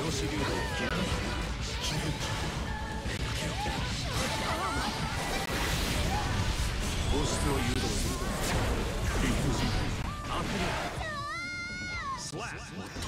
し流動を切る。放出を誘導する。理不尽悪霊スラッ